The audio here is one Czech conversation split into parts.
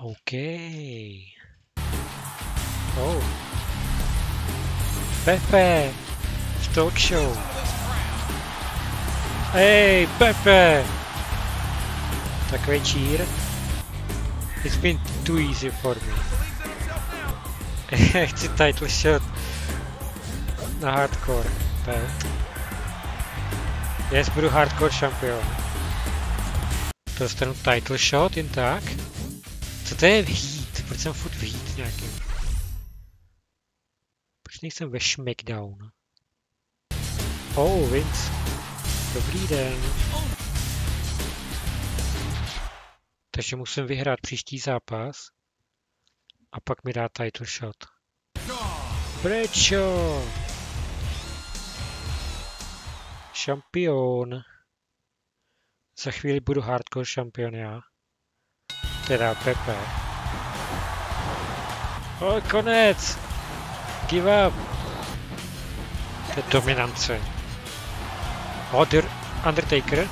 OK. Oh. Pepe. V talk show. Hey, Pepe. Takový cheer. It's been too easy for me. Chci title shot na hardcore. Yes, budu hardcore šampion. Dostanu title shot jen tak. Co to je v heat? Proč jsem furt v heat nějakým? Proč nejsem ve Smackdown? Oh, Vince. Dobrý den. Takže musím vyhrát příští zápas. A pak mi dá title shot. Prečo? Šampion. Za chvíli budu hardcore šampion já. Teda Pepe. O, konec! Give up! To je dominance. Undertaker.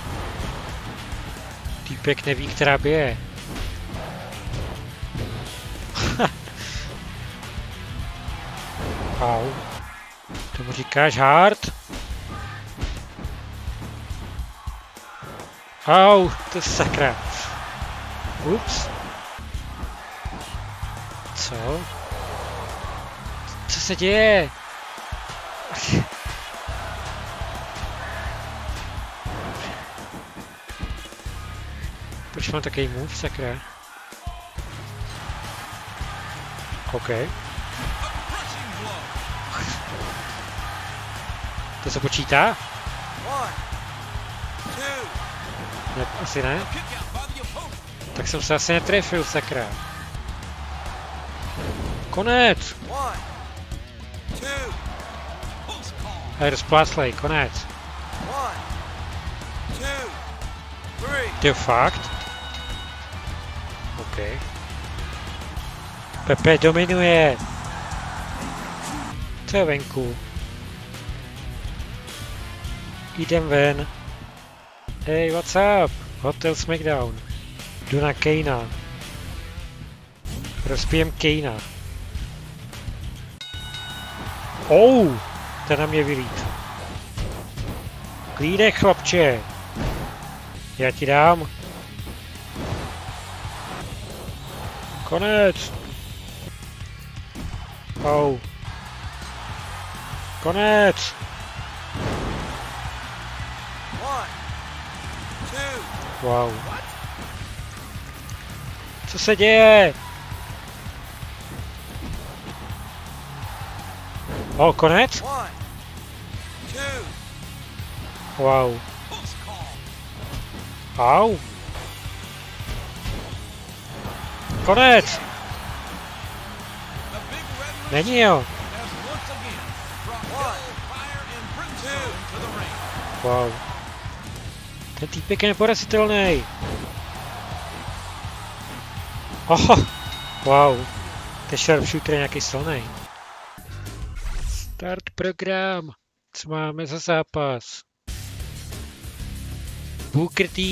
Týpek neví, která bije. Au. Tomu říkáš hard? Au, to sakra. Ups. Co? Co se děje? Proč mám takový move, sakra? OK. To se počítá? Ne, asi ne. Tak jsem se asi netrefil, sakra. Konec! Hej, rozpláslej, konec. Ty fakt? OK. Pepe dominuje. Co je venku? Jdem ven. Hey, what's up? Hotel Smackdown. Jdu na Kejna. Rozpijem Kejna. Oh! Ten na mě vylít. Klídek, chlapče. Já ti dám. Konec. Oh. Konec. Wow. Co se děje? O, konec? Wow. Au. Konec. Není jo. Wow. Ten týpek je neporazitelný. Oh, wow. Ten sharpshooter je nějaký silný. Start program. Co máme za zápas? Booker T.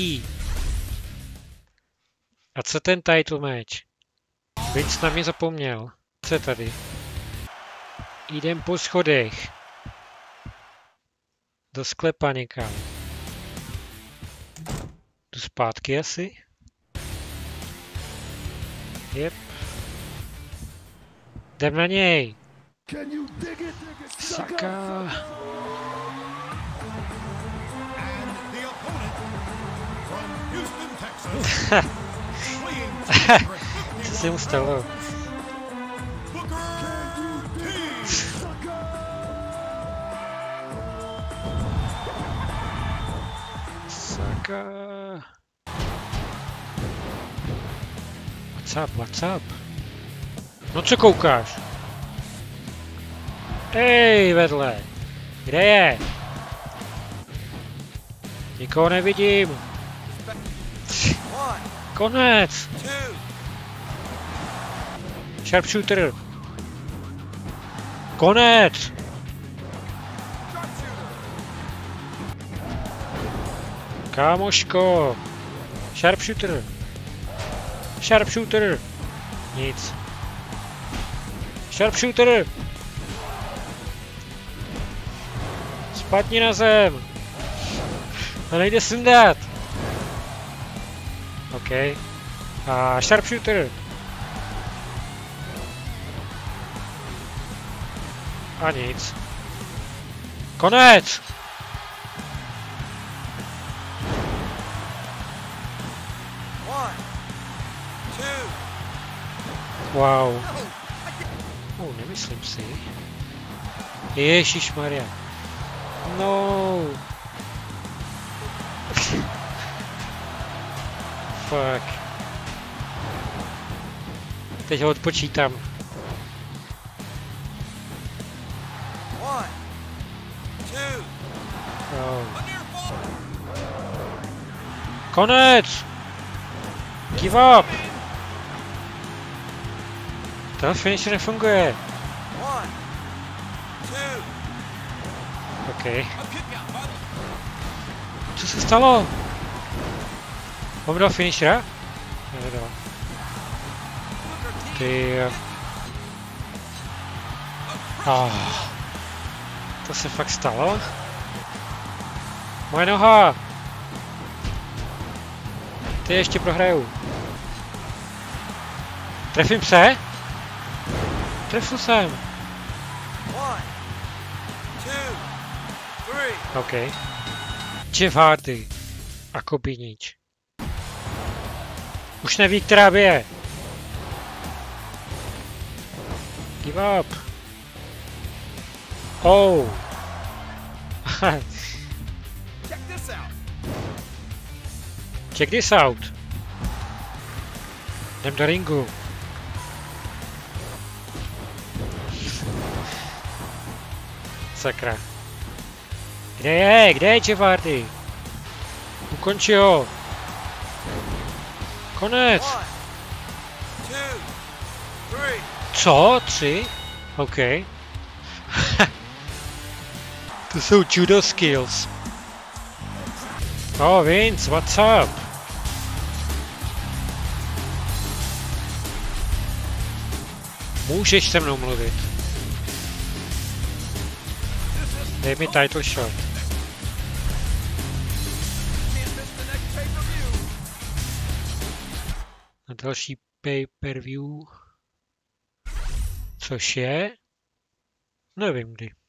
A co ten title match? Vince na mě zapomněl. Co je tady? Jdem po schodech. Do sklepa někam. Jdu zpátky asi? Jep. Jdem na něj. Saka. Co se mu stalo? Saka. What's up? No co koukáš? Hej, vedle. Kde je? Nikoho nevidím. Konec. Sharpshooter. Konec. Kámoško. Sharpshooter. Sharpshooter. Nic. Sharpshooter! Spadni na zem! To nejde sundat! OK. A sharpshooter! A nic. Konec! Wow. Nemyslím si. Ježišmarja. No. Fuck. Teď ho odpočítám. Oh. Konec! Give up! To finisher nefunguje. OK. Co se stalo? On dal finishera? Nedal. Ty... To se fakt stalo? Moje noha! Ty ještě prohraju. Trefím se? Trefil jsem. OK. Jeff Hardy. A Kopinič. Už neví, která bije. Give up. Oh. Check this out. Jdem do ringu. Sakra. Kde je? Kde je Jeff Hardy? Ukonči ho. Konec. Co? 3? OK. To jsou judo skills. Oh, Vince, what's up? Můžeš se mnou mluvit. Dej mi title shot. Na další pay-per-view. Což je? Nevím kdy.